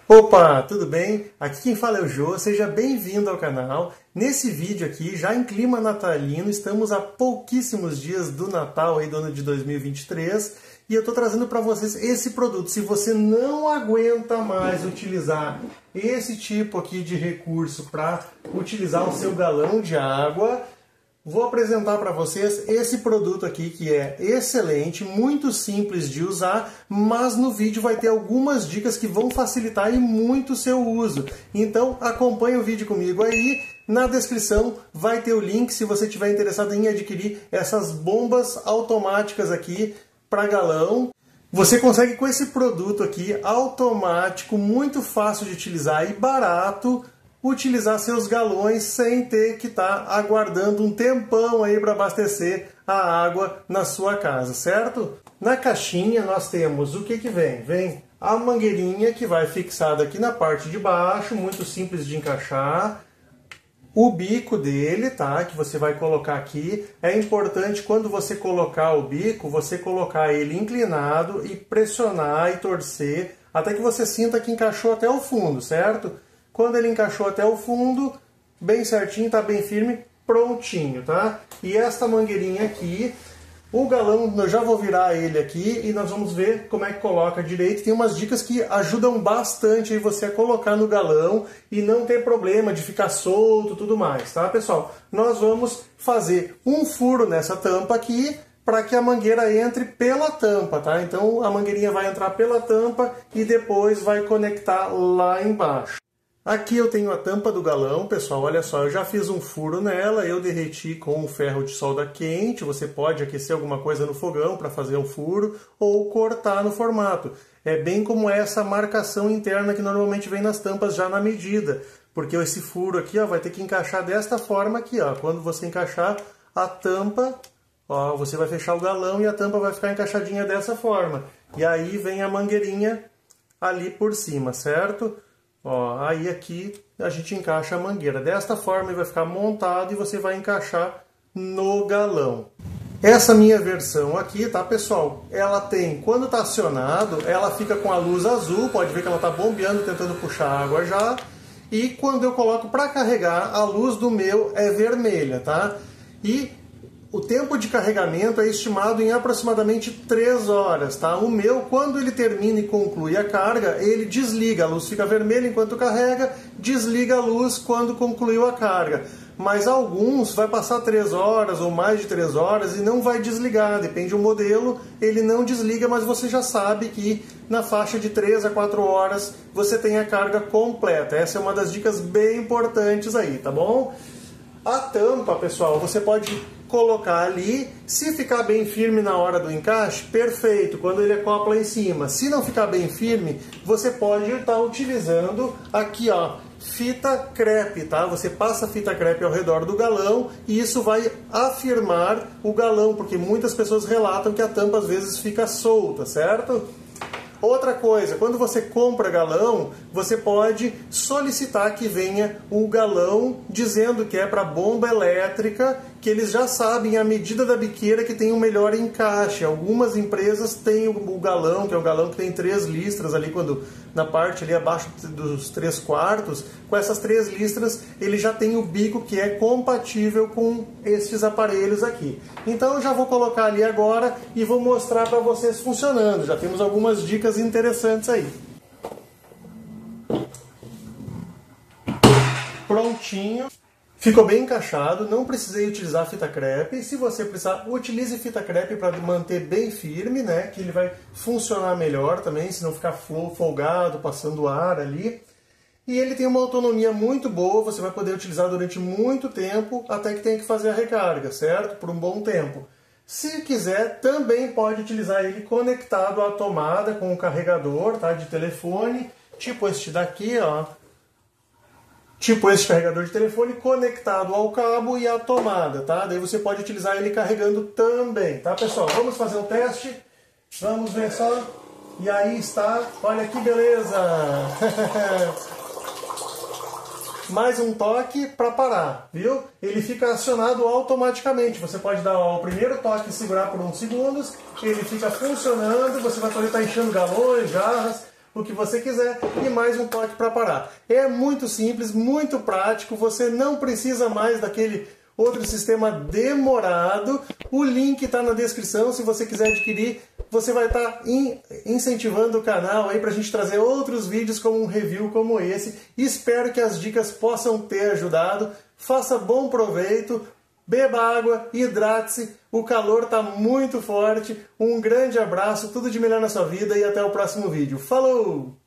Opa, tudo bem? Aqui quem fala é o Jô, seja bem-vindo ao canal. Nesse vídeo aqui, já em clima natalino, estamos a pouquíssimos dias do Natal aí do ano de 2023 e eu estou trazendo para vocês esse produto. Se você não aguenta mais utilizar esse tipo aqui de recurso para utilizar o seu galão de água, vou apresentar para vocês esse produto aqui que é excelente, muito simples de usar, mas no vídeo vai ter algumas dicas que vão facilitar e muito o seu uso. Então acompanhe o vídeo comigo aí, na descrição vai ter o link se você estiver interessado em adquirir essas bombas automáticas aqui para galão. Você consegue com esse produto aqui automático, muito fácil de utilizar e barato, utilizar seus galões sem ter que estar aguardando um tempão aí para abastecer a água na sua casa, certo? Na caixinha nós temos o que vem? Vem a mangueirinha que vai fixada aqui na parte de baixo, muito simples de encaixar. O bico dele, tá? Que você vai colocar aqui. É importante quando você colocar o bico, você colocar ele inclinado e pressionar e torcer até que você sinta que encaixou até o fundo, certo? Quando ele encaixou até o fundo, bem certinho, tá bem firme, prontinho, tá? E esta mangueirinha aqui, o galão, eu já vou virar ele aqui e nós vamos ver como é que coloca direito. Tem umas dicas que ajudam bastante aí você a colocar no galão e não ter problema de ficar solto e tudo mais, tá, pessoal? Nós vamos fazer um furo nessa tampa aqui para que a mangueira entre pela tampa, tá? Então a mangueirinha vai entrar pela tampa e depois vai conectar lá embaixo. Aqui eu tenho a tampa do galão, pessoal, olha só, eu já fiz um furo nela, eu derreti com o ferro de solda quente, você pode aquecer alguma coisa no fogão para fazer um furo ou cortar no formato. É bem como essa marcação interna que normalmente vem nas tampas já na medida, porque esse furo aqui ó, vai ter que encaixar desta forma aqui, ó. Quando você encaixar a tampa, ó, você vai fechar o galão e a tampa vai ficar encaixadinha dessa forma. E aí vem a mangueirinha ali por cima, certo? Ó, aí aqui a gente encaixa a mangueira. Desta forma ele vai ficar montado e você vai encaixar no galão. Essa minha versão aqui, tá, pessoal? Ela tem, quando está acionado, ela fica com a luz azul. Pode ver que ela está bombeando, tentando puxar água já. E quando eu coloco para carregar, a luz do meu é vermelha, tá? E o tempo de carregamento é estimado em aproximadamente 3 horas, tá? O meu, quando ele termina e conclui a carga, ele desliga, a luz fica vermelha enquanto carrega, desliga a luz quando concluiu a carga. Mas alguns vai passar 3 horas ou mais de 3 horas e não vai desligar, depende do modelo, ele não desliga, mas você já sabe que na faixa de 3 a 4 horas você tem a carga completa. Essa é uma das dicas bem importantes aí, tá bom? A tampa, pessoal, você pode colocar ali, se ficar bem firme na hora do encaixe, perfeito, quando ele acopla em cima. Se não ficar bem firme, você pode estar utilizando aqui, ó, fita crepe, tá? Você passa fita crepe ao redor do galão e isso vai afirmar o galão, porque muitas pessoas relatam que a tampa às vezes fica solta, certo? Outra coisa, quando você compra galão, você pode solicitar que venha o galão dizendo que é para bomba elétrica, que eles já sabem a medida da biqueira que tem o melhor encaixe. Algumas empresas têm o galão, que é o galão que tem 3 listras ali, quando na parte ali abaixo dos 3/4, com essas 3 listras ele já tem o bico que é compatível com estes aparelhos aqui. Então eu já vou colocar ali agora e vou mostrar para vocês funcionando. Já temos algumas dicas interessantes aí. Prontinho. Ficou bem encaixado, não precisei utilizar fita crepe. Se você precisar, utilize fita crepe para manter bem firme, né? Que ele vai funcionar melhor também, se não ficar folgado, passando ar ali. E ele tem uma autonomia muito boa, você vai poder utilizar durante muito tempo, até que tenha que fazer a recarga, certo? Por um bom tempo. Se quiser, também pode utilizar ele conectado à tomada com o carregador, tá? De telefone, tipo este daqui, ó. Tipo esse carregador de telefone conectado ao cabo e à tomada, tá? Daí você pode utilizar ele carregando também, tá, pessoal? Vamos fazer o teste, vamos ver só. E aí está, olha que beleza! Mais um toque para parar, viu? Ele fica acionado automaticamente. Você pode dar o primeiro toque e segurar por uns segundos, ele fica funcionando, você vai poder estar enchendo galões, jarras, o que você quiser e mais um pote para parar. É muito simples, muito prático, você não precisa mais daquele outro sistema demorado. O link está na descrição, se você quiser adquirir, você vai estar incentivando o canal aí para a gente trazer outros vídeos como um review como esse. Espero que as dicas possam ter ajudado. Faça bom proveito, beba água, hidrate-se, o calor está muito forte. Um grande abraço, tudo de melhor na sua vida e até o próximo vídeo. Falou!